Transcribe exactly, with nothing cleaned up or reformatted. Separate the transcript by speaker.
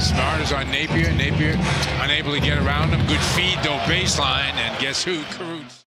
Speaker 1: Smart is on Napier. Napier unable to get around him. Good feed, though, baseline. And guess who? Carruthers.